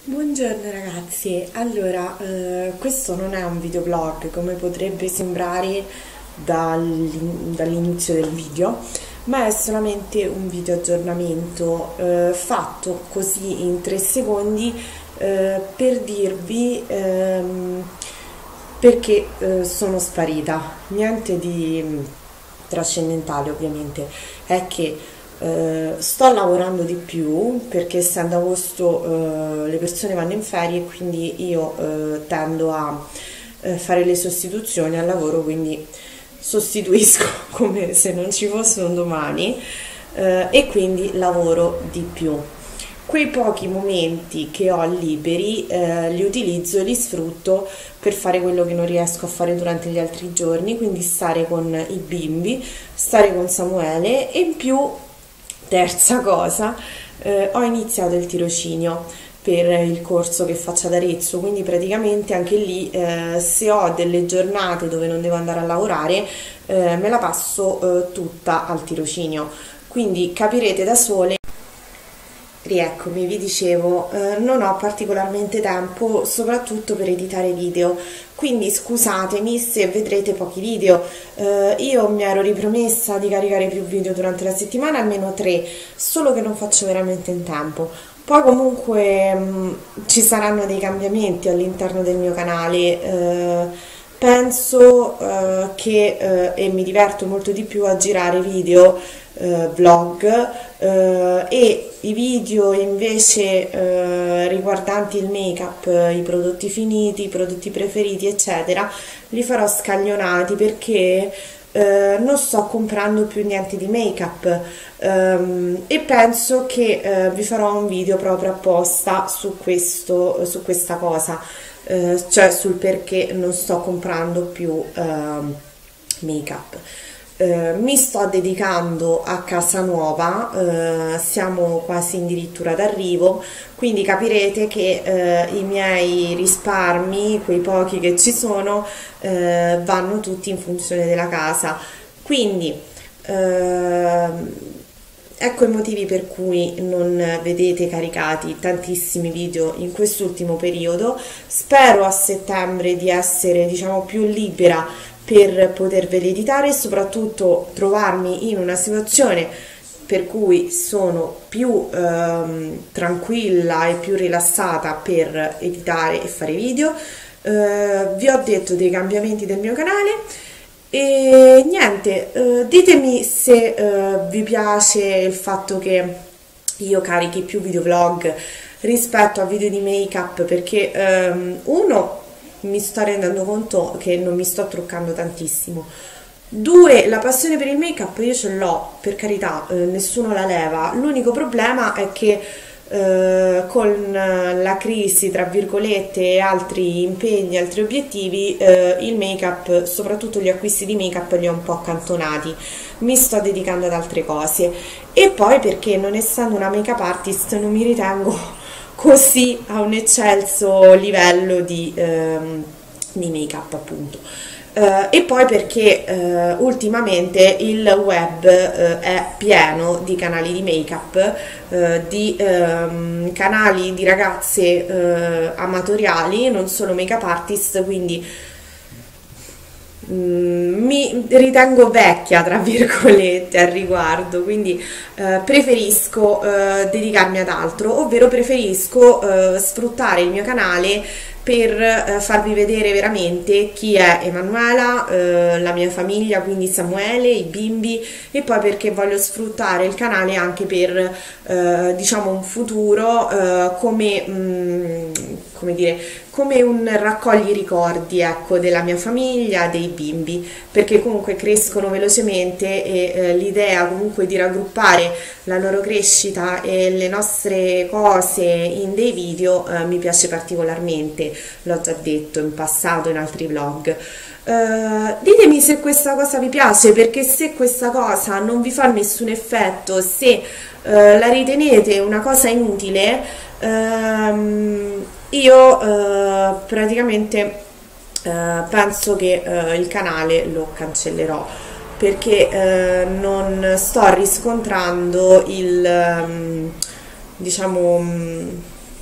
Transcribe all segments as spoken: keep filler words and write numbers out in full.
Buongiorno ragazzi, allora eh, questo non è un videoblog come potrebbe sembrare dall'in- dall'inizio del video, ma è solamente un video aggiornamento eh, fatto così in tre secondi eh, per dirvi ehm, perché eh, sono sparita. Niente di mm, trascendentale ovviamente, è che eh, sto lavorando di più perché essendo agosto eh, le persone vanno in ferie e quindi io eh, tendo a eh, fare le sostituzioni al lavoro, quindi sostituisco come se non ci fosse un domani eh, e quindi lavoro di più. Quei pochi momenti che ho liberi eh, li utilizzo e li sfrutto per fare quello che non riesco a fare durante gli altri giorni, quindi stare con i bimbi, stare con Samuele e in più, terza cosa, eh, ho iniziato il tirocinio per il corso che faccio ad Arezzo, quindi praticamente anche lì eh, se ho delle giornate dove non devo andare a lavorare eh, me la passo eh, tutta al tirocinio, quindi capirete da sole. Rieccomi, vi dicevo, eh, non ho particolarmente tempo, soprattutto per editare video, quindi scusatemi se vedrete pochi video. Eh, io mi ero ripromessa di caricare più video durante la settimana, almeno tre, solo che non faccio veramente in tempo. Poi comunque mh, ci saranno dei cambiamenti all'interno del mio canale. eh, Penso eh, che eh, e mi diverto molto di più a girare video, eh, vlog eh, e i video invece eh, riguardanti il make-up, i prodotti finiti, i prodotti preferiti, eccetera, li farò scaglionati perché eh, non sto comprando più niente di make-up ehm, e penso che eh, vi farò un video proprio apposta su questo, su questa cosa. Eh, cioè sul perché non sto comprando più eh, make-up. Eh, mi sto dedicando a casa nuova, eh, siamo quasi addirittura d'arrivo, quindi capirete che eh, i miei risparmi, quei pochi che ci sono, eh, vanno tutti in funzione della casa. Quindi eh, ecco i motivi per cui non vedete caricati tantissimi video in quest'ultimo periodo. Spero a settembre di essere, diciamo, più libera per poterveli editare e soprattutto trovarmi in una situazione per cui sono più ehm, tranquilla e più rilassata per editare e fare video. Eh, vi ho detto dei cambiamenti del mio canale. E niente, eh, ditemi se eh, vi piace il fatto che io carichi più videovlog rispetto a video di make-up perché ehm, uno, mi sto rendendo conto che non mi sto truccando tantissimo. Due, la passione per il make-up io ce l'ho, per carità, eh, nessuno la leva. L'unico problema è che Uh, con la crisi tra virgolette e altri impegni, altri obiettivi, uh, il make-up, soprattutto gli acquisti di make-up li ho un po' accantonati, mi sto dedicando ad altre cose e poi perché non essendo una make-up artist non mi ritengo così a un eccelso livello di, um, di make-up appunto. Uh, e poi perché uh, ultimamente il web uh, è pieno di canali di make-up, uh, di um, canali di ragazze uh, amatoriali, non solo make-up artist, quindi mm, mi ritengo vecchia tra virgolette al riguardo, quindi uh, preferisco uh, dedicarmi ad altro, ovvero preferisco uh, sfruttare il mio canale per eh, farvi vedere veramente chi è Emanuela, eh, la mia famiglia, quindi Samuele, i bimbi, e poi perché voglio sfruttare il canale anche per eh, diciamo un futuro eh, come, mh, come dire, come un raccogli ricordi, ecco, della mia famiglia, dei bimbi, perché comunque crescono velocemente e eh, l'idea comunque di raggruppare la loro crescita e le nostre cose in dei video eh, mi piace particolarmente, l'ho già detto in passato in altri vlog. Uh, ditemi se questa cosa vi piace, perché se questa cosa non vi fa nessun effetto, se uh, la ritenete una cosa inutile, uh, io uh, praticamente uh, penso che uh, il canale lo cancellerò, perché uh, non sto riscontrando il um, diciamo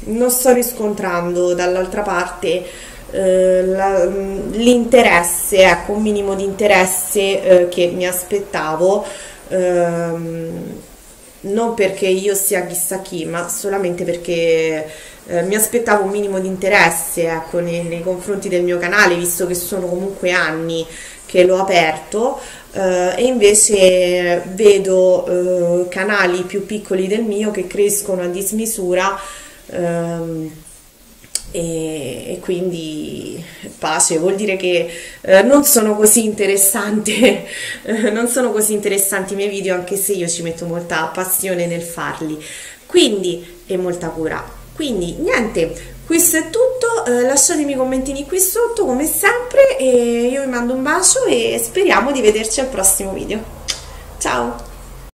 non sto riscontrando dall'altra parte eh, l'interesse, ecco, un minimo di interesse eh, che mi aspettavo, ehm, non perché io sia chissà chi, ma solamente perché eh, mi aspettavo un minimo di interesse, ecco, nei, nei confronti del mio canale, visto che sono comunque anni che l'ho aperto, eh, e invece vedo eh, canali più piccoli del mio che crescono a dismisura, ehm, e, e quindi pace, vuol dire che eh, non sono così interessanti eh, non sono così interessanti i miei video, anche se io ci metto molta passione nel farli, quindi, e molta cura. Quindi niente, questo è tutto, eh, lasciatemi i commentini qui sotto come sempre e io vi mando un bacio e speriamo di vederci al prossimo video. Ciao!